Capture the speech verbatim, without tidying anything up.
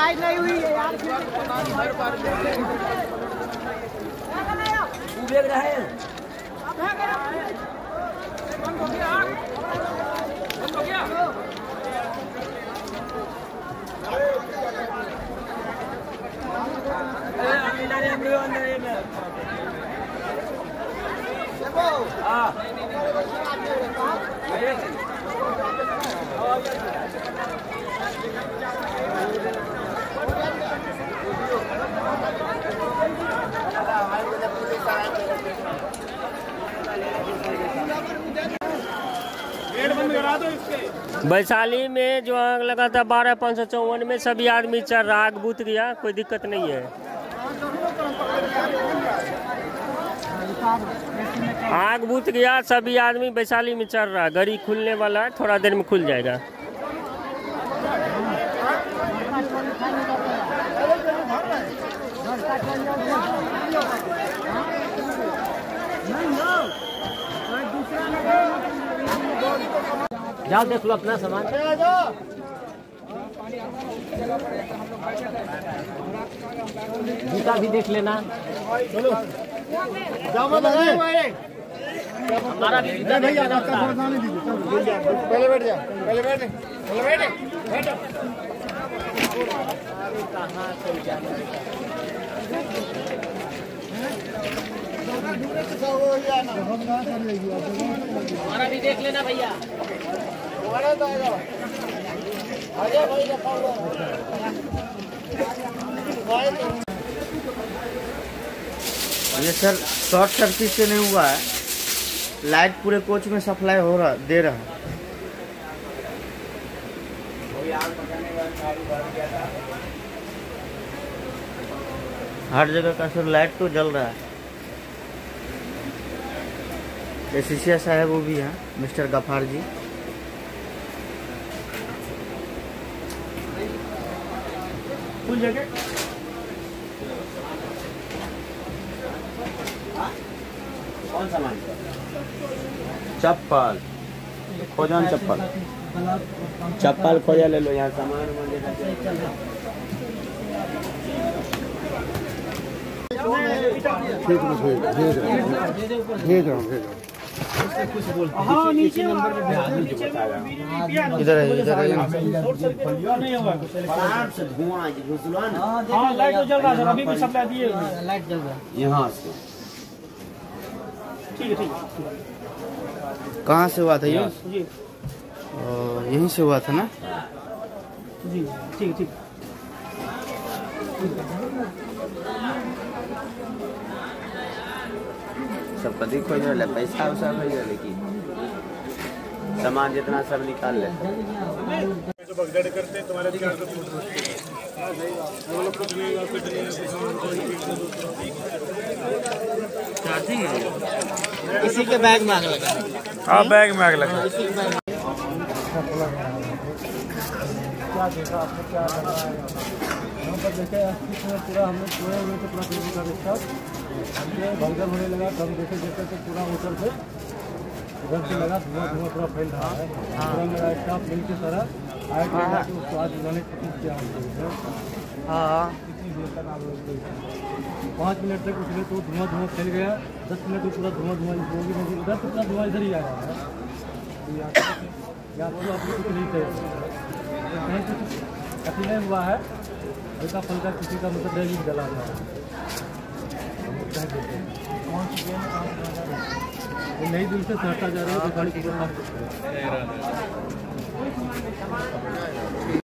सफाई नहीं हुई है यार। देख रहा है बंद हो गया बंद हो गया। वैशाली में जो आग लगा था बारह पाँच सौ चौवन में सभी आदमी चल रहा, आग बुझ गया, कोई दिक्कत नहीं है। आग बुझ गया, सभी आदमी वैशाली में चल रहा, गाड़ी खुलने वाला है, थोड़ा देर में खुल जाएगा। जाओ देख लो अपना सामान। जूता भी देख लेना। चलो जाओ मत हमारा भी भैया पहले बैठ जा पहले बैठ पहले बैठ बैठ कहाँ चल जाना। हमारा भी देख लेना भैया। ये सर शॉर्ट सर्किट से नहीं हुआ है, लाइट पूरे कोच में सप्लाई हो रहा दे रहा है। हर जगह का सर लाइट तो जल रहा है। एसीसीया साहब वो भी हैं, mister Gaffar ji. Full jacket कौन सा मान? चप्पल खोजन, चप्पल चप्पल खोजा ले लो, यहाँ सामान भेज भेज भेज हाँ नीचे नंबर पे इधर है इधर है। हाँ लाइट तो जल रहा है, अभी भी सप्लाई दिए लाइट जल रहा है यहाँ से। ठीक है ठीक है। कहाँ से हुआ था ये? जी यहीं से हुआ था ना? जी ठीक ठीक। सब कभी खोज रहा है, पैसा वैसा खोज रहा, लेकिन सामान जितना सब निकाल ले। इसी के बैग में आग लगा। हाँ बैग में आग लगा। क्या देखा आपने, क्या कर रहा है यहाँ पर? देखे पूरा हमने सोए हुए थे, पूरा बिजली का रिश्ता हमने भगदड़ होने लगा। तो हम देखे देखे तो पूरा ऊपर से उधर से लगा धुआं धुआं पूरा फैल रहा है। पूरा मेरा स्टाफ मिल के सारा आए थे, उसको आज उन्होंने कोशिश किया हमको। हाँ कितनी देर तक आप लोग पाँच मिनट तक उसमें तो धुआं धुआं फैल गया। दस मिनट में पूरा धुआं धुआं इधर से पूरा धुआं इधर ही आ रहा है। यहाँ तो आप कुछ नहीं थे, कहीं कुछ कठिनाई हुआ है, हल्का फल्का किसी का मतलब डर ही जला था। नई दिल से सहरसा जा रहे हो तो गाड़ी